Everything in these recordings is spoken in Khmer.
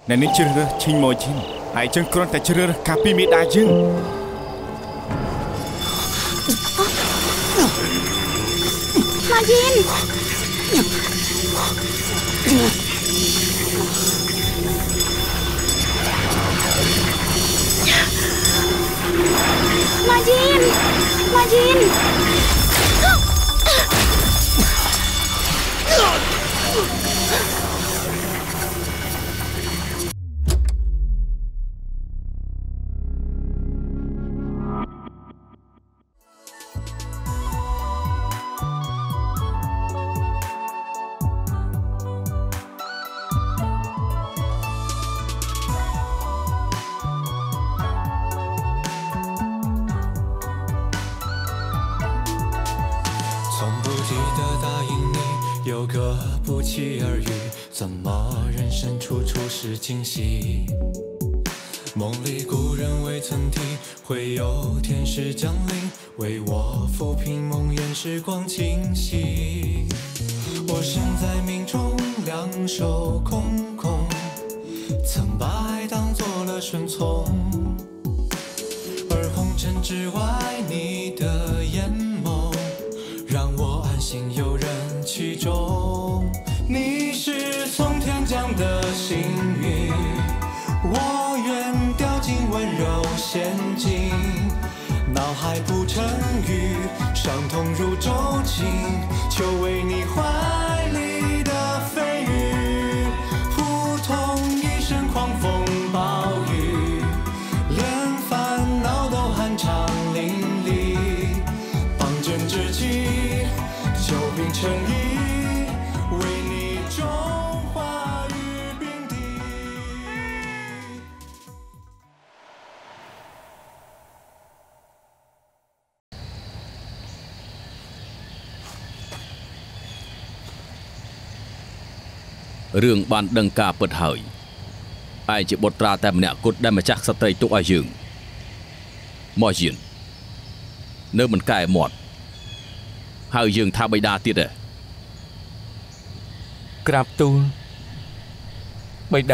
អ្នកនេះជ្រើសរើសឈិញម៉ូជីនហើយចឹងគ្រាន់តែជ្រើសរើសការពីមេដាយើងម៉ាជីនម៉ាជីនម៉ាជីន有个不期而遇，怎么人生处处是惊喜？梦里故人未曾提，会有天使降临，为我抚平梦魇时光清晰。我身在命中，两手空空，曾把爱当作了顺从，而红尘之外，你的眼眸让我安心游刃其中。你是从天降的幸运，我愿掉进温柔陷阱，脑海不成语，伤痛如周情，就为你怀里的飞羽，扑通一声狂风暴雨，连烦恼都酣畅淋漓，帮针织起久病成医，为你种花与并蒂。 រឿងបានដឹងការពិតហើយឯងជាបុត្រាតែម្នាក់គត់ដែលម្ចាស់ក្សត្រីទុកឲ្យយើងមកយាននៅមិនកែមាត់ហើយយើងថាបិតាទៀតក្រាបទូលបិតា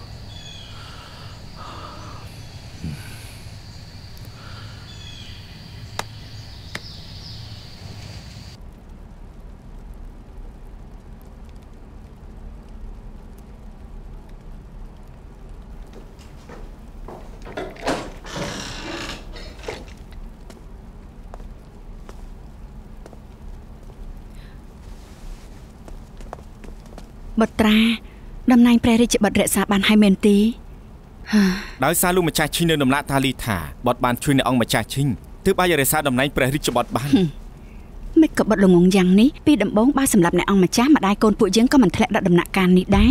បុត្រាតំណែងព្រះរាជបុត្ររក្សាបានហើយមែនទេដោយសារលោកម្ចាស់ឈិញនៅដំណាក់តាលីថាបត់បានជួយនៅអង្គម្ចាស់ឈិញទើបអាចរក្សាតំណែងព្រះរាជបុត្របានមិនក៏បត់ល្ងងយ៉ាងនេះពីដំបូងបើសម្រាប់អ្នកអង្គម្ចាស់ម្ដាយកូនពួកយើងក៏មិនធ្លាក់ដល់ដំណាក់កាលនេះដែរ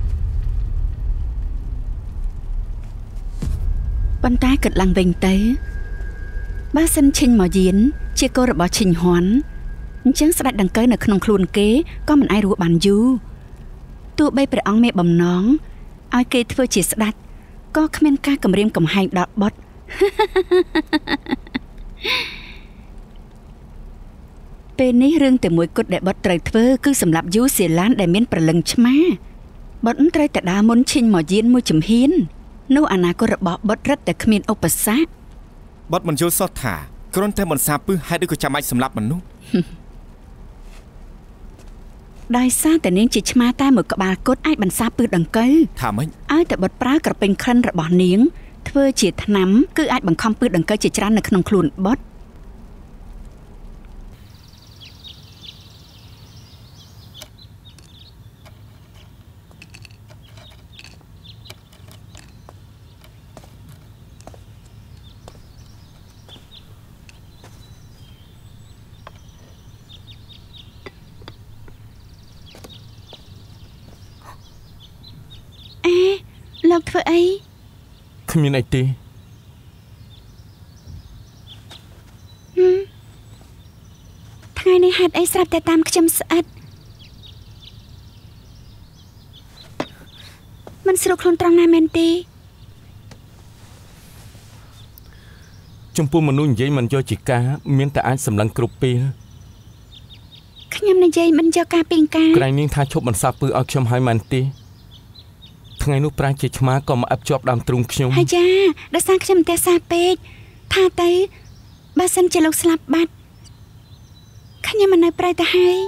ប៉ុន្តែគិតឡើងវិញទៅបើសិនឈិញមកយានជាកូនរបស់ឈិញហ៊ន់អញ្ចឹងស្ដេចដង្កូវនៅក្នុងខ្លួនគេក៏មិនអាចរស់បានយូរទោះបីព្រះអង្គមានបំណងឲ្យគេធ្វើជាស្ដេចក៏គ្មានការគំរាមកំហែងដល់បុត្រពេលនេះរឿងតែមួយគត់ដែលបុត្រត្រូវធ្វើគឺសម្រាប់យូសៀឡានដែលមានប្រលឹងឆ្មាបុត្រត្រូវតែដើរមុនឈិញមកយានមួយជំហាននោះអនាគតរបស់បុត្ររឹតតែគ្មានឧបសគ្គបុត្រមិនយល់សោះថាគ្រាន់តែមិនសាពឹសហើយដូចក៏ចាំបាច់សម្លាប់មនុស្សដោយសារតែនាងជាឆ្មាតែមួយក្បាលគត់អាចបន្សាបពឹសដង្កូវថាម៉េចឲ្យតែបុត្រប្រើក្រពេញក្លិនរបស់នាងធ្វើជាថ្នាំគឺអាចបង្ខំពឹសដង្កូវជាច្រើននៅក្នុងខ្លួនបុត្រលោកធ្វើអីគ្មានអីទេថ្ងៃនេះហេតុអីស្រាប់តែតាមខ្ញុំស្អិតមិនស្រួលខ្លួនត្រង់ណាមែនទេចំពោះមនុស្សនិយាយមិនយកជាការមានតែអាចសម្លឹងគ្រប់ពេលខ្ញុំនិយាយមិនយកការពីងការក្រែងនាងថាឈប់បន្សាបពឹសឲ្យខ្ញុំហើយមែនទេថ្ងៃនោះប្រាជាឆ្មាក៏មកអឹបជាប់ដើមទ្រូងខ្ញុំហើយចាដោយសារខ្ញុំតែសាពេកថាទៅបើសិនជាលោកស្លាប់បាត់ខ្ញុំមិននៅប្រៃទៅហើយ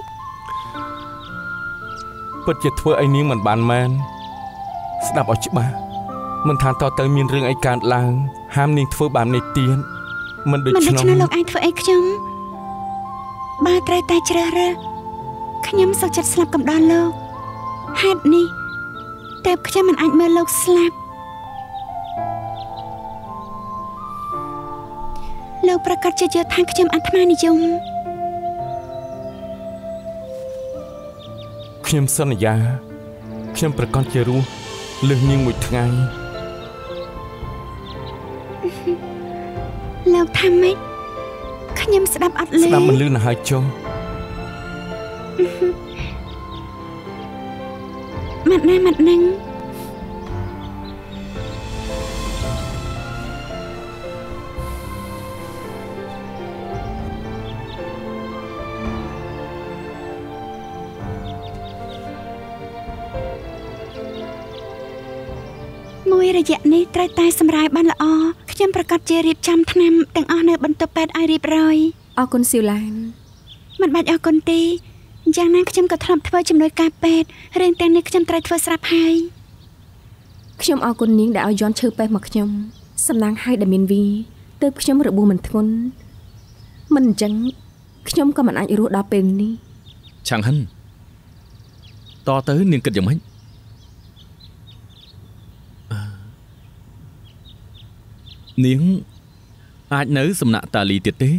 ពិតជាធ្វើឲ្យនាងមិនបានមែនស្ដាប់ឲ្យច្បាស់មិនថាតទៅមានរឿងអីកើតឡើងហាមនាងធ្វើបែបនេះទៀតមិនដូច្នោះលោកឯងធ្វើអីខ្ញុំបើត្រូវតែជ្រើសរើសខ្ញុំសុខចិត្តស្លាប់កំដរលោកហេតុនេះតែខ្ញុំមិនអាចមើលលោកស្លាប់លោកប្រកាសជាយល់ថាខ្ញុំអាត្មានិយមខ្ញុំសន្យាខ្ញុំប្រកាសជារស់លើសនាងមួយថ្ងៃលោកថាម៉េចខ្ញុំស្ដាប់អត់ឮស្ដាប់មិនឮណាស់ហើយចុះម៉ាត់ណាម៉ាត់នឹងមួយរយៈនេះត្រូវតែសម្រាយបានល្អខ្ញុំប្រកាសជារៀបចំថ្នាំទាំងអស់នៅបន្ទប់ពេទ្យឲ្យរៀបរយអរគុណស៊ីវឡានមិនបាច់អរគុណទេយ៉ាងណាខ្ញុំក៏ធ្លាប់ធ្វើជំនួយការពេទ្យរឿងទាំងនេះខ្ញុំត្រូវធ្វើស្រាប់ហើយខ្ញុំអរគុណនាងដែលឲ្យយន់ឈើពេទ្យមកខ្ញុំសំណាងឲ្យដែលមានវីទើបខ្ញុំរបួសមិនធ្ងន់មិនអញ្ចឹងខ្ញុំក៏មិនអាចរស់ដល់ពេលនេះឆាំងហិនតទៅនាងគិតយ៉ាងម៉េចនាងអាចនៅសំណាក់តាលីទៀតទេ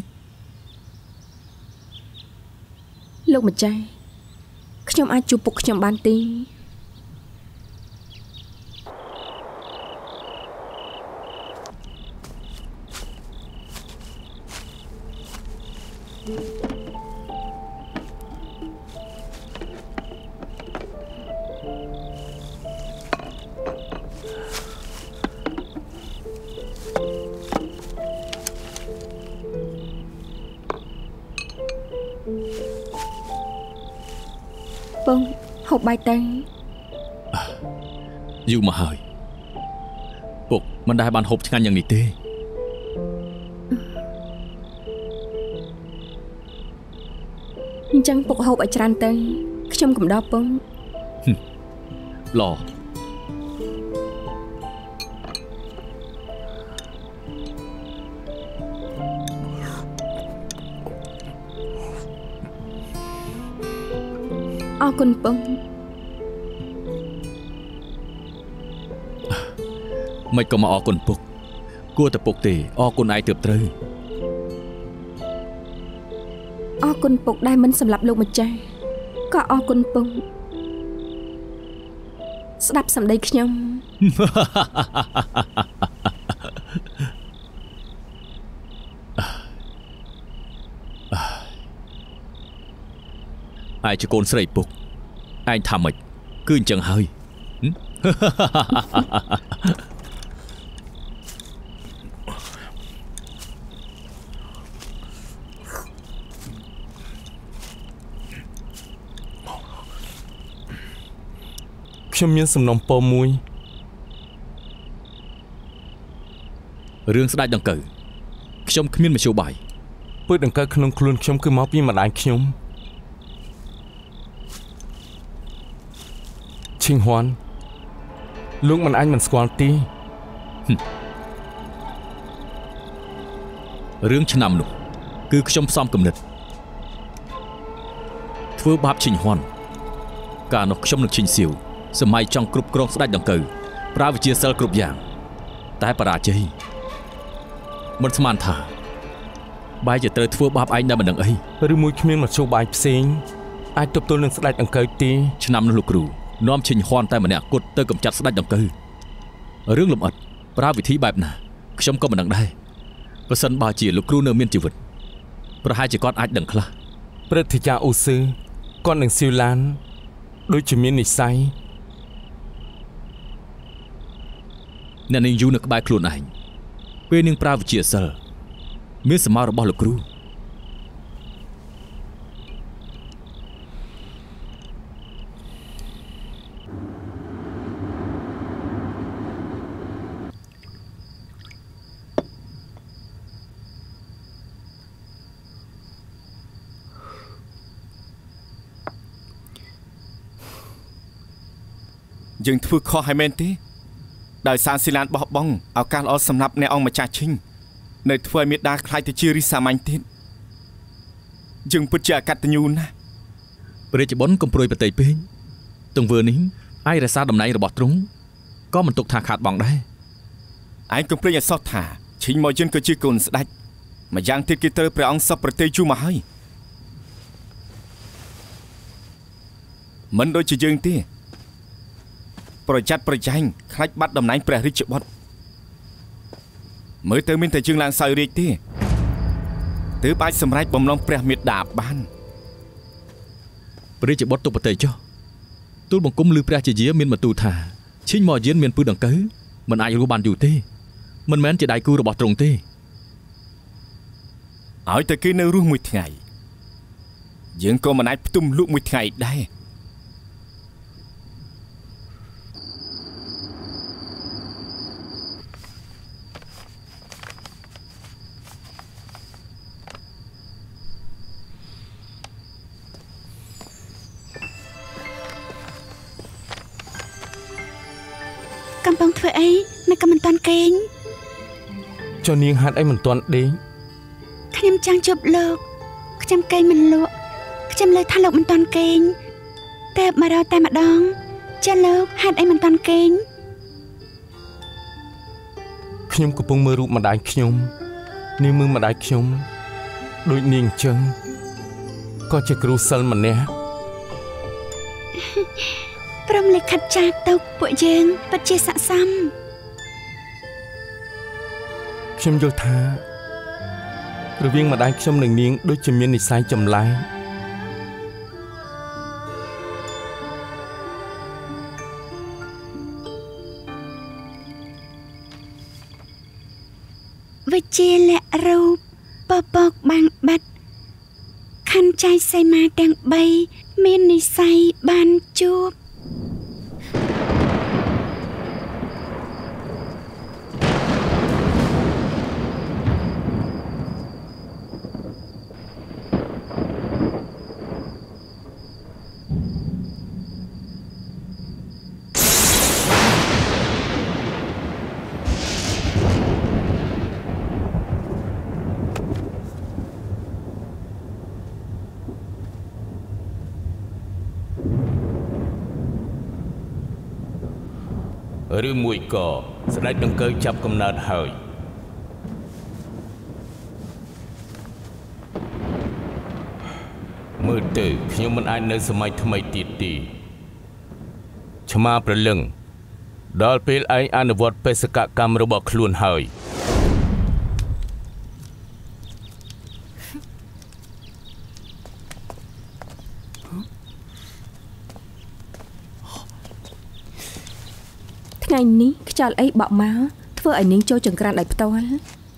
លោកម្ចាស់ខ្ញុំអាចជួបពុកខ្ញុំបានទេបងហូបបាយទៅយូរមកហើយពុកមិនដែលបានហូបឆ្ងាញ់យ៉ាងនេះទេអញ្ចឹងពុកហូបឲ្យច្រើនទៅខ្ញុំកំដរពងឡអរគុណពងមិនក៏មកអរគុណពុកគួរតែពុកទេអរគុណឯងទើបត្រូវអរគុណពុកដែលមិនសម្លាប់លោកម្ចាស់ក៏អរគុណពងស្ដាប់សម្ដីខ្ញុំឯងជាកូនស្រីពុកឯងថាម៉េចគឺអញ្ចឹងហើយខ្ញុំមានសំណុំពរមួយរឿងស្ដេចដង្កូវខ្ញុំគ្មានមធ្យោបាយពើដង្កូវក្នុងខ្លួនខ្ញុំគឺមកពីម្ដាយខ្ញុំឈិងហ៊ွန်លោកមិនអាចមិនស្គាល់ទេរឿងឆ្នាំនោះគឺខ្ញុំផ្សំគំនិតធ្វើបាបឈិងហ៊ွန်កាលនោះខ្ញុំនឹងឈិងសៀវសម័យចង់គ្រប់គ្រងស្ដេចដង្កូវប្រើវិជាសិលគ្រប់យ៉ាងតែបរាជ័យមិនស្មានថាបែរជាត្រូវធ្វើបាបឯងដែលមិនដឹងអីឬមួយគ្មានមធ្យោបាយផ្សេងអាចទប់ទល់នឹងស្ដេចដង្កូវទេឆ្នាំនោះលោកគ្រូនាំឈិញហ៊ွန်តែម្នាក់គត់ទៅកំចាត់ស្ដេចដង្កូវរឿងលម្អិតប្រើវិធីបែបណាខ្ញុំក៏មិនដឹងដែរប្រសិនបើជាលោកគ្រូនៅមានជីវិតប្រហែលជាគាត់អាចដឹងខ្លះព្រឹទ្ធាចារ្យអូស៊ឺគាត់នឹងស៊ីវឡានដូចជាមាននិស្ស័យអ្នកនាងយូរនៅក្បែរខ្លួនឯងពេលនាងប្រើវិជាសិលមានសម័យរបស់លោកគ្រូយើងធ្វើខុសហើយមែនទេដោយសារស៊ីឡានបោះបង់ឱកាសល្អសម្រាប់អ្នកអង្គម្ចាស់ឈិញនៅធ្វើឲ្យមេដាខ្លាចទៅជារីសាមញ្ញទៀតយើងពិតជាអកតញ្ញូណាស់ព្រះរាជបុត្រកំព្រួយប្រតិពេកទង្វើនេះឯងរក្សាតំណែងរបស់ទ្រង់ក៏មិនទុកថាខាតបង់ដែរឯងកុំភ្លេចឲ្យសោះថាឈិញមកយិនក៏ជាកូនស្ដេចម្យ៉ាងទៀតគេត្រូវព្រះអង្គសពប្រតិយូរមកហើយមិនដូចជាយើងទេប្រយ័ត្នប្រយែងខ្លាចបាត់តំណែងព្រះរាជបុត្រមើលទៅមានតែជើងឡើងសោយរាជទេទើបអាចសម្រេចបំណងព្រះមេត្តាបានព្រះរាជបុត្រទុបប្រតិចុះទូលបង្គំឮព្រះជាយាមានបន្ទូលថាឈិញមកយានមានពឺដង្កូវមិនអាចរស់បានយូរទេមិនមែនជាដៃគូរបស់ទ្រង់ទេឲ្យតែគេនៅរស់មួយថ្ងៃយើងក៏មិនអាចផ្ទុំលក់មួយថ្ងៃដែរកំពុងធ្វើអីនៅក៏មិនតាន់គេងចុះនាងហាត់អីមិនតាន់ដេកខ្ញុំចង់ជប់លោកខ្ញុំគេងមិនលក់ខ្ញុំលើថាលោកមិនតាន់គេងតែមករកតែម្ដងចាលោកហាត់អីមិនតាន់គេងខ្ញុំកំពុងមើលរូបម្ដាយខ្ញុំនាងមើលម្ដាយខ្ញុំដូចនាងអញ្ចឹងក៏ជាគ្រូសិល្ប៍ម្នាក់ព្រមលិខិតចាស់ទៅពួកយើងពិតជាស័ក្តិសមខ្ញុំយល់ថារវាងម្ដាយខ្ញុំនិងនាងដូចជាមាននិស្ស័យចម្លែកវិជាលៈរូបពពកបាំងបាត់ខណ្ឌចៃសីមាទាំង3មាននិស្ស័យបានជួបឬមួយក៏ស្ដេចដង្កូវចាប់កំណើតហើយមើលទៅខ្ញុំមិនអាចនៅសម័យថ្មីទៀតទេឆ្មាប្រលឹងដល់ពេលឯងអនុវត្តបេសកកម្មរបស់ខ្លួនហើយថ្ងៃនេះខ្យល់អីបក់មកធ្វើឲ្យនាងចូលចង្ក្រានដោយផ្ទាល់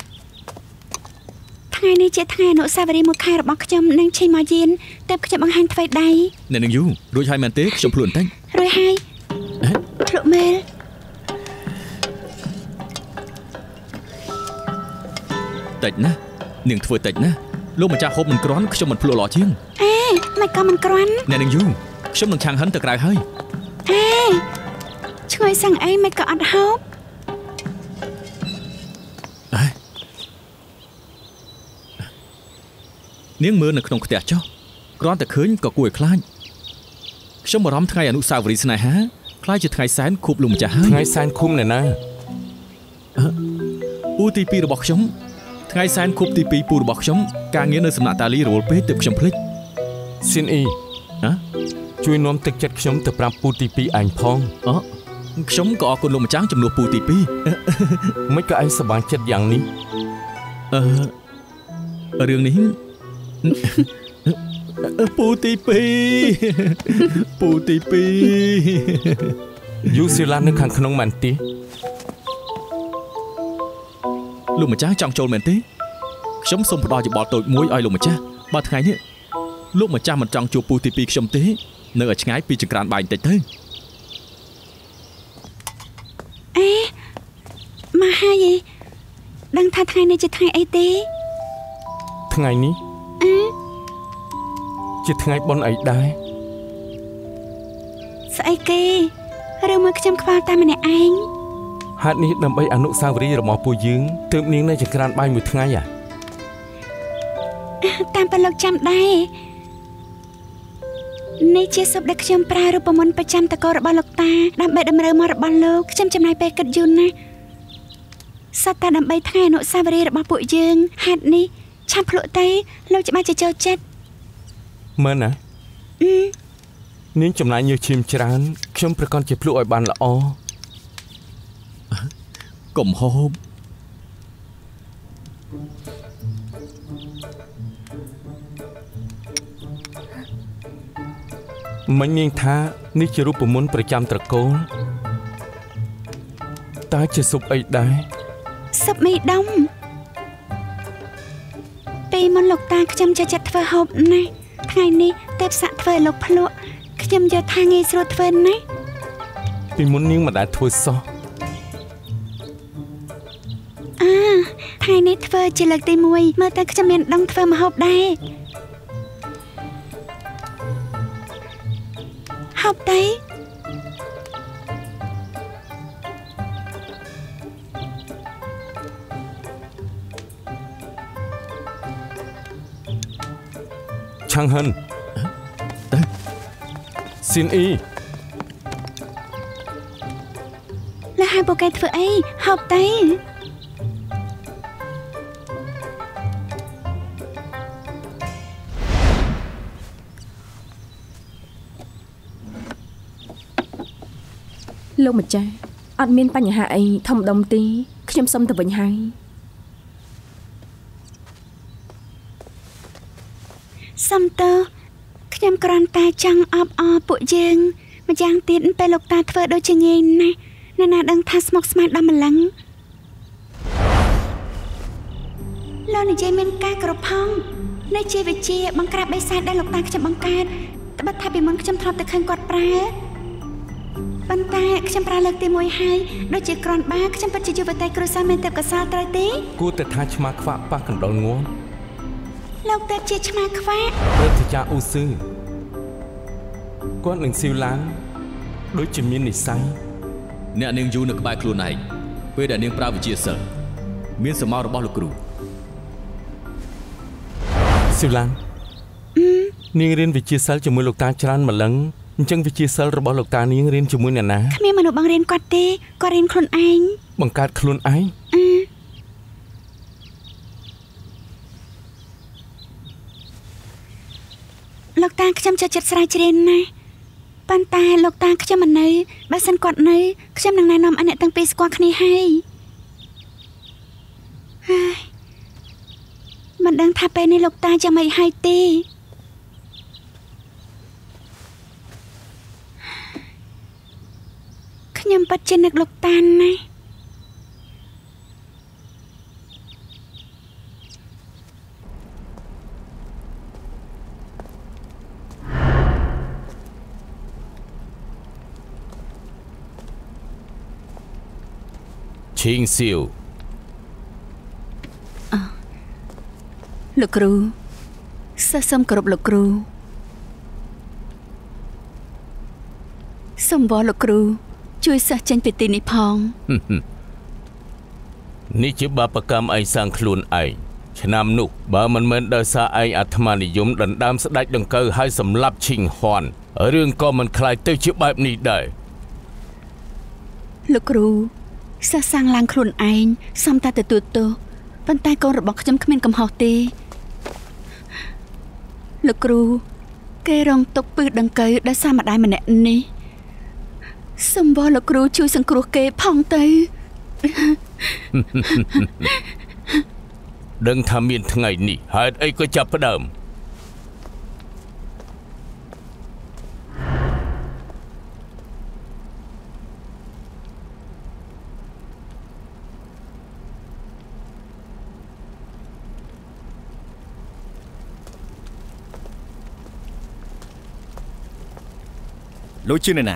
ថ្ងៃនេះជាថ្ងៃអនុស្សាវរីយ៍មួយខែរបស់ខ្ញុំនិងឈិញមកយានតែខ្ញុំបង្ហាញធ្វើដៃអ្នកនឹងយូរួចហើយមែនទេខ្ញុំភ្លក់បន្តិចរួចហើយភ្លក់មែលតិចណានាងធ្វើតិចណាលោកម្ចាស់ហូបមិនក្រាន់ខ្ញុំមិនភ្លក់ល្អជាងមិនក៏មិនក្រាន់អ្នកនឹងយូខ្ញុំនឹងឆាំងហិនទៅក្រៅហើយឆ្ងល់សឹងអីមិនក៏អត់ហូបនាងមើលនៅក្នុងផ្ទះចុះគ្រាន់តែឃើញក៏គួរឲ្យខ្លាចខ្ញុំបារម្ភថ្ងៃអនុស្សាវរីយ៍ស្នេហាខ្លាចជាថ្ងៃសែនខួបលោកម្ចាស់ហើយថ្ងៃសែនខួបណែណាពូទី2របស់ខ្ញុំថ្ងៃសែនខួបទី2ពូរបស់ខ្ញុំការងារនៅសំណាក់តាលីរវល់ពេកទើបខ្ញុំភ្លេចស៊ីនអ៊ីជួយនាំទឹកចិត្តខ្ញុំទៅប្រាប់ពូទី2ឯងផងខ្ញុំក៏អរគុណលោកម្ចាស់ចំនួនពូទី 2មិនក៏ឯងសប្បាយចិត្តយ៉ាងនេះរឿងនេះពូទី2ពូទី 2យូស៊ីឡានៅខាងក្នុងមែនទេលោកម្ចាស់ចង់ចូលមែនទេខ្ញុំសូមផ្ដល់យោបល់តូចមួយឲ្យលោកម្ចាស់បើថ្ងៃនេះលោកម្ចាស់មិនចង់ជួបពូទី2ខ្ញុំទេនៅឲ្យឆ្ងាយពីចង្ក្រានបាយបន្តិចទៅមកហើយដឹងថាថ្ងៃនេះជាថ្ងៃអីទេថ្ងៃនេះជាថ្ងៃបុណ្យអីដែរស្អីគេឬមួយខ្ញុំខ្វល់តែម្នាក់ឯងហេតុនេះដើម្បីអនុស្សាវរីយ៍របស់ពួកយើងទើបនាងនៅចង្ក្រានបាយមួយថ្ងៃតាមប្រឡូកចាំដែរនេះជាសពដែលខ្ញុំប្រើរូបមន្តប្រចាំតករបស់លោកតាដើម្បីតម្រូវមករបស់លោកខ្ញុំចំណាយពេលគិតយូរណាស់សត្វតាដើម្បីថ្ងៃអនុស្សាវរីយ៍របស់ពួកយើងហេតុនេះឆាប់ភ្លក់ទៅលោកច្បាស់ជាចូលចិត្តមែនណានាងចំណាយញើសឈាមច្រើនខ្ញុំប្រកាសជាភ្លក់ឲ្យបានល្អកុំហូបមិញនាងថានេះជារូបមន្តប្រចាំត្រកូលតើជាស៊ុបអីដែរស៊ុបមីដុំពេលមុនលោកតាខ្ញុំចូលចិត្តធ្វើហូបណាស់ថ្ងៃនេះទើបសាក់ធ្វើលោកភ្លក់ខ្ញុំយល់ថាងាយស្រួលធ្វើណាស់ពីមុននាងមិនដែលធ្វើសោះថ្ងៃនេះធ្វើជាលើកទី1មើលទៅខ្ញុំមានដងធ្វើម្ហូបដែរហូបទៅឆាំងហិនស៊ីនអ៊ីលះហើយពួកគេធ្វើអីហូបទៅលោកម្ចាស់អត់មានបញ្ហាអីធំដុំទេខ្ញុំសុំទៅវិញហើយសុំទៅខ្ញុំគ្រាន់តែចង់អបអរពួកយើងម្យ៉ាងទៀតពេលលោកតាធ្វើដូចជាងាយណាស់អ្នកណាដឹងថាស្មុគស្មាញដល់ម្លឹងលោកនិយាយមានការក្រផង់នេះជាវិជាបង្ក្រាបបិសាចដែលលោកតាខ្ញុំបង្កើតត្បិតថាពីមុនខ្ញុំធ្លាប់តែឃើញគាត់ប្រើប៉ុន្តែខ្ញុំប្រើលើកទី1ហើយដូចជាក្រាន់បាខ្ញុំពិតជាយុវតីគ្រួសារមានទេពកោសល្យត្រូវទេគួរតែថាឆ្មាខ្វាក់ប៉ះកណ្ដុលងំលោកទៅជាឆ្មាខ្វាក់ព្រឹទ្ធាចារ្យអ៊ូស៊ឺគាត់នឹងស៊ីវឡានដូចជាមាននិស្ស័យអ្នកនាងយូរនៅក្បែរខ្លួនឯងពេលដែលនាងប្រើវិជាសិលមានសមោលរបស់លោកគ្រូស៊ីវឡាននាងរៀនវិជាសិលជាមួយលោកតាច្រើនម្លឹងអញ្ចឹងវិជាសិលរបស់លោកតានាងរៀនជាមួយអ្នកណាគ្មានមនុស្សបង្រៀនគាត់ទេគាត់រៀនខ្លួនឯងបង្កើតខ្លួនឯងលោកតាខ្ញុំចូលចិត្តស្រាវជ្រាវណាស់ប៉ុន្តែលោកតាខ្ញុំមិននៅបើសិនគាត់នៅខ្ញុំនឹងណែនាំឲ្យអ្នកទាំងពីរស្គាល់គ្នាហើយមិនដឹងថាពេលនេះលោកតាយ៉ាងម៉េចហើយទេខ្ញុំពិតជានឹកលោកតាណាស់ឈីងសៀវលោកគ្រូសិស្សសូមគោរពលោកគ្រូសូមវល់លោកគ្រូជួយសិស្សចេញពីទីនេះផងនេះជាបាបកម្មឯងសាងខ្លួនឯងឆ្នាំនោះបើមិនមែនដោយសារឯងអាត្មានិយមដណ្ដើមស្ដេចដង្កូវហើយសម្លាប់ឈីងហ៊ွန်រឿងក៏មិនคล้ายទៅជាបែបនេះដែរលោកគ្រូសិស្សសាងឡើងខ្លួនឯងសំតែទទួលទោសប៉ុន្តែកូនរបស់ខ្ញុំគ្មានកំហុសទេលោកគ្រូគេរងទុក្ខពឹសដង្កូវដោយសារម្ដាយម្នាក់នេះសូមវល់លោកគ្រូជួយសង្គ្រោះគេផងទៅដឹងថាមានថ្ងៃនេះហេតុអីក៏ចាប់ផ្ដើមលោកជឿនណា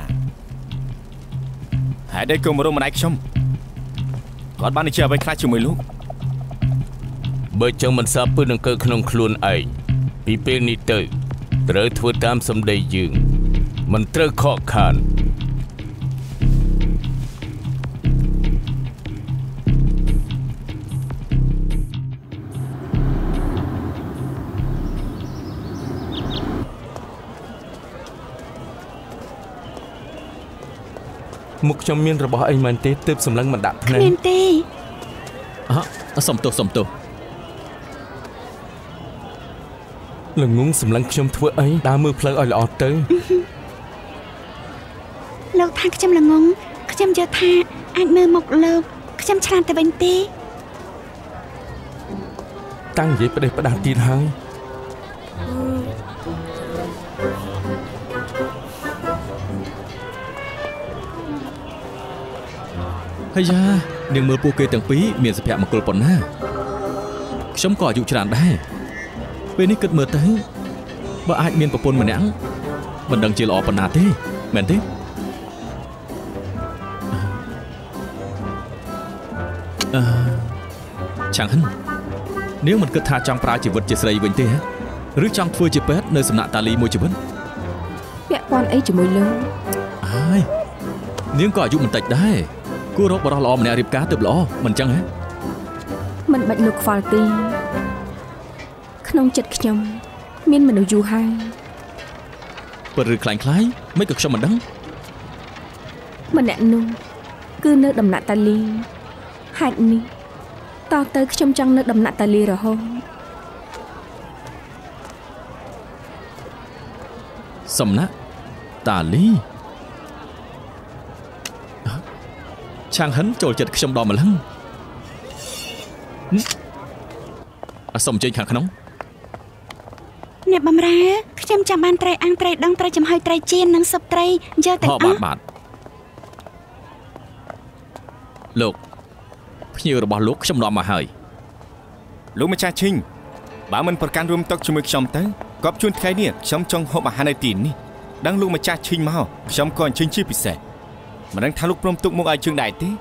ហេតុអីក៏មករំម្ដាយខ្ញុំគាត់បាននិយាយអ្វីខ្លះជាមួយលោកបើចឹងមិនសាបពឹសនឹងកើក្នុងខ្លួនឯងពីពេលនេះទៅត្រូវធ្វើតាមសម្ដីយើងមិនត្រូវខកខានមុខខ្ញុំមានរបស់អីមែនទេទើបសម្លឹងមិនដាក់ភ្នែកមានទេសុំទោសល្ងងសម្លឹងខ្ញុំធ្វើអីដើរមើលផ្លូវឲ្យល្អទៅលោកថាខ្ញុំល្ងងខ្ញុំយល់ថាអាចមើលមុខលោកខ្ញុំឆ្លាតទៅវិញទេតាំងនិយាយផ្ដេសផ្ដាស់ទៀតហើយហើយយ៉ានាងមើលពួកគេទាំងពីរមានសុភមង្គលប៉ុណ្ណាខ្ញុំក៏អាយុច្រើនដែរពេលនេះគិតមើលទៅបើអាចមានប្រពន្ធម្នាក់មិនដឹងជាល្អប៉ុណ្ណាទេមែនទេឆាងហិននាងមិនគិតថាចង់ប្រើជីវិតជាស្រីវិញទេឬចង់ធ្វើជាពេទ្យនៅសំណាក់តាលីមួយជីវិតពាក់ព័ន្ធអីជាមួយលោកហើយនាងក៏អាយុមិនតិចដែរគួររកបរិះល្អម្នាក់រៀបការទើបល្អមិនចឹងហ៎មិនបាច់លោកខ្វល់ទេក្នុងចិត្តខ្ញុំមានមនុស្សយូរហើយបើឬខ្លាំងមិនក៏ខ្ញុំមិនដឹងម្នាក់នោះគឺនៅដំណាក់តាលីហេតុនេះតទៅខ្ញុំចង់នៅដំណាក់តាលីរហូតសំណាក់តាលីឆាងហិនចូលចិត្តខ្ញុំដល់ម្លឹងសូមចេញខាងក្នុងអ្នកបំរើខ្ញុំចាំបានត្រីអាំងត្រីដងត្រីចំហុយត្រីចៀននិងស៊ុបត្រីយកទៅបាទលោកភ្ញៀវរបស់លោកខ្ញុំនាំមកហើយលោកម្ចាស់ឈិញបើមិនប្រកាន់រួមតុជាមួយខ្ញុំទៅកប់ជួនថ្ងៃនេះខ្ញុំចង់ហូបអាហារនៅទីនេះដឹងលោកម្ចាស់ឈិញមកខ្ញុំក៏អញ្ជើញជាពិសេសមិនដឹងថាលោកព្រមទុកមកឲ្យជើងដែរទេ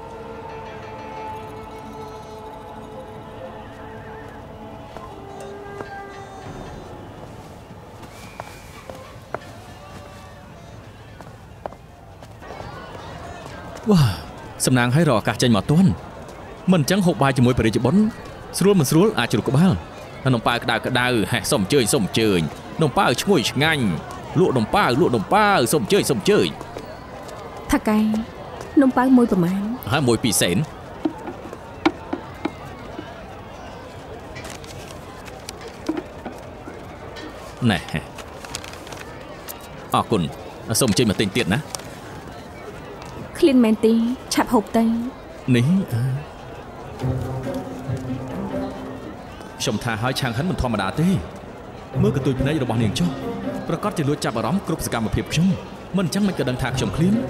វ៉ាសំណាងឲ្យរកឱកាសចេញមកទាន់មិនអញ្ចឹងហូបបាយជាមួយបរិយាបុនស្រួលមិនស្រួលអាចជ្រុះក្បាលនំប៉ាវក្តៅហេះសុំអញ្ជើញនំប៉ាវឈ្ងុយឆ្ងាញ់លក់នំប៉ាវសុំអញ្ជើញថាកែនំប៉ាវមួយប្រមាណហើយមួយ2សេនណែអរគុណសុំអញ្ជើញមកទិញទៀតណាឃ្លានមែនទេឆាប់ហូបទៅនេះខ្ញុំថាឲ្យឆាងហិនមិនធម្មតាទេមើលកន្ទុយភ្នែករបស់នាងចុះប្រកាសជាលួចចាប់អារម្មណ៍គ្រប់សកម្មភាពខ្ញុំមិនអញ្ចឹងមិនក៏ដឹងថាខ្ញុំឃ្លាន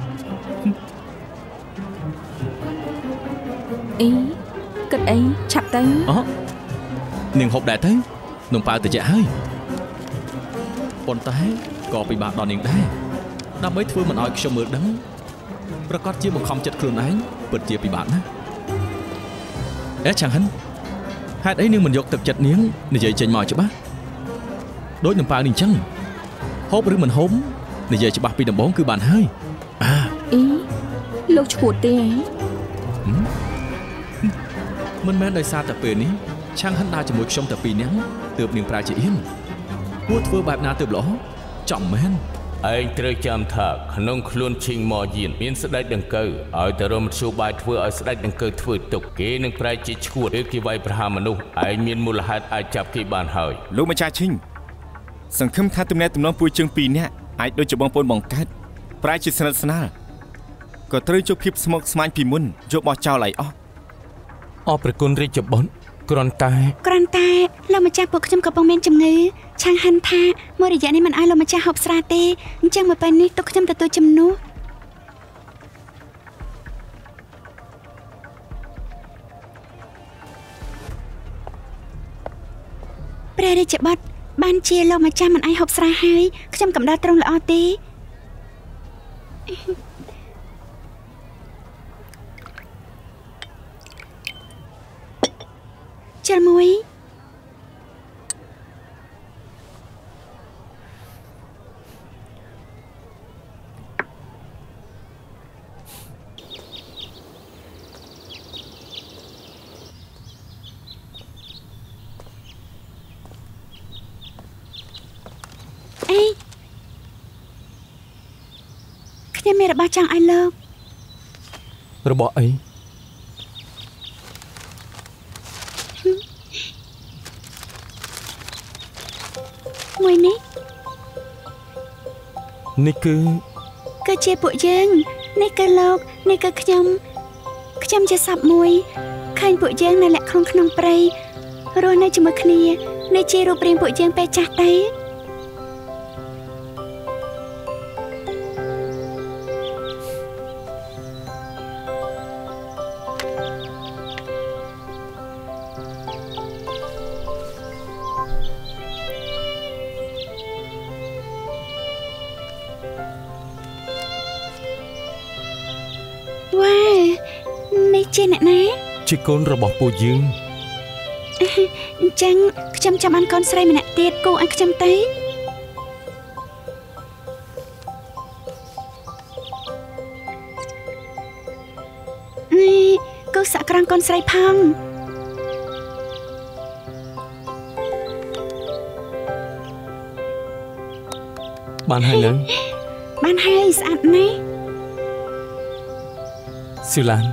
អីគិតអីឆាប់ទៅនាងហូបដែរទៅនំប៉ាវត្រជាក់ហើយប៉ុន្តែក៏ពិបាកដល់នាងដែរដើម្បីធ្វើមិនឲ្យខ្ញុំមើលដឹងប្រកាសជាបង្ខំចិត្តខ្លួនឯងពិតជាពិបាកណាស់ឆាងហិនហេតុអីនាងមិនយកទឹកចិត្តនាងនិយាយចេញមកច្បាស់ដូចនំប៉ាវនេះអញ្ចឹងហូបឬមិនហូបនិយាយច្បាស់ពីដំបូងគឺបានហើយអីលោកឈួតទេមិនមែនដោយសារតែពេលនេះឆាងហិនដើរជាមួយខ្ញុំតែ2នាក់ទើបនាងប្រែជាអៀនគួរធ្វើបែបណាទើបល្អចំមែនឯងត្រូវចាំថាក្នុងខ្លួនឈិងមកយានមានស្ដេចដង្កូវឲ្យតែរមធ្យោបាយធ្វើឲ្យស្ដេចដង្កូវធ្វើទុកគេនឹងប្រែជាឈួតឬគេវាយប្រហារមនុស្សឯងមានមូលហេតុអាចចាប់គេបានហើយលោកម្ចាស់ឈិងសង្ឃឹមថាទំនាក់ទំនងពួកជើង2នាក់អាចដូចជាបងប្អូនបង្កើតប្រែជាស្និទ្ធស្នាលក៏ត្រូវជួបភាពស្មុគស្មាញពីមុនយកបោះចោលឲ្យអស់អរព្រគុណរាជបុត្រគ្រាន់តែលោកម្ចាស់ពួកខ្ញុំកំពុងមានជំងឺឆាងហិនថាមួយរយៈនេះមិនឲ្យលោកម្ចាស់ហូបស្រាទេអញ្ចឹងមកពេលនេះទុកខ្ញុំទទួលជំនួសព្រះរាជបុត្របានជាលោកម្ចាស់មិនឲ្យហូបស្រាហើយខ្ញុំកំដៅត្រង់ល្អទេចាំមួយខ្ញុំមានរបស់ចង់ឲ្យលោករបស់អីមួយនេះគឺជាពួកយើងនេះគឺលោកនេះគឺខ្ញុំជាសពមួយឃើញពួកយើងនៅលាក់ខ្លួនក្នុងព្រៃរស់នៅជាមួយគ្នានេះជារូបរាងពួកយើងពេលចាស់ទៅជាអ្នកណាជាកូនរបស់ពួកយើងអញ្ចឹងខ្ញុំចាំអានកូនស្រីម្នាក់ទៀតគូឲ្យខ្ញុំទៅគូសាក់ក្រងកូនស្រីផងបានហើយនឹងបានហើយស្អាតណាស់ស៊ីឡាន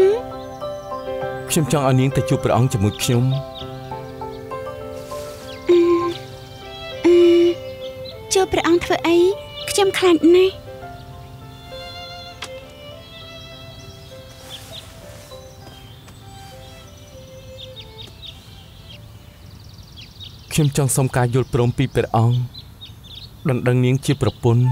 ខ្ញុំចង់ឲ្យនាងទៅជួបព្រះអង្គជាមួយខ្ញុំជួបព្រះអង្គធ្វើអីខ្ញុំខ្លាចណាស់ខ្ញុំចង់សុំការយល់ព្រមពីព្រះអង្គដណ្ដឹងនាងជាប្រពន្ធ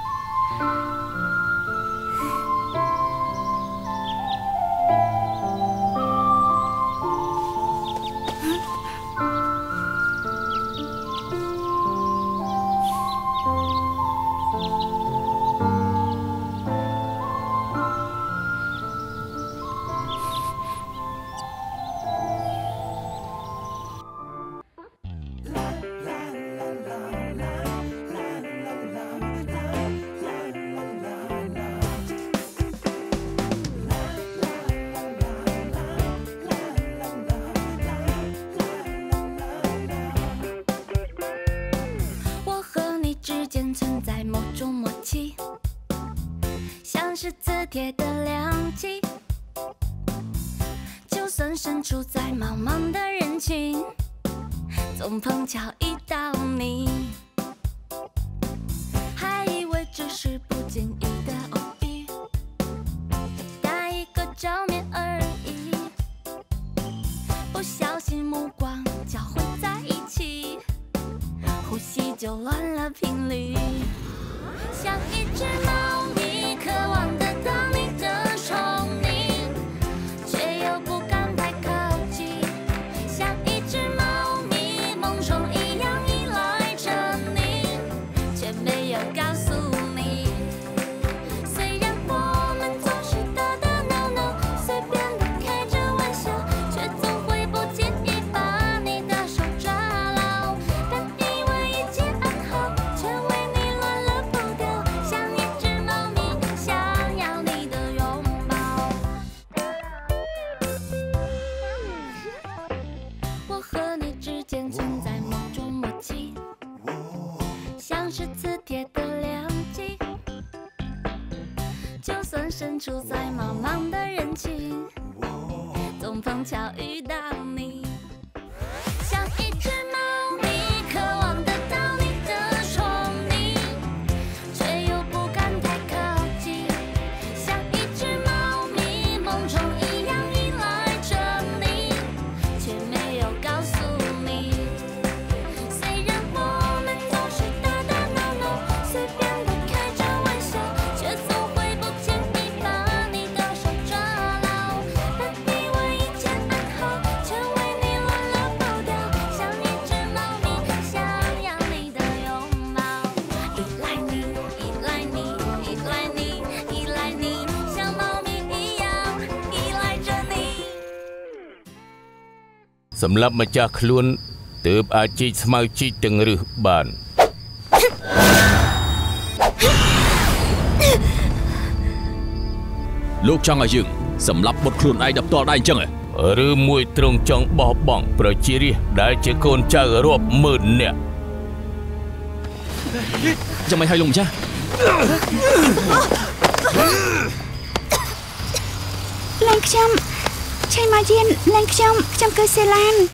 សម្រាប់ម្ចាស់ខ្លួនទើបអាចជីកស្មៅជីកទាំងរឹសបានលោកចង់ឲ្យយើងសម្រាប់បុតខ្លួនឯងដល់ផ្ទាល់ដៃអញ្ចឹងឬមួយទ្រង់ចង់បោះបង់ប្រជារាស្ត្រដែលជាកូនចៅរាប់ម៉ឺននាក់យ៉ាងម៉េចហើយលោកម្ចាស់ឡើងខ្ញុំឆៃមកយានឡើងខ្ញុំគឺសេឡាន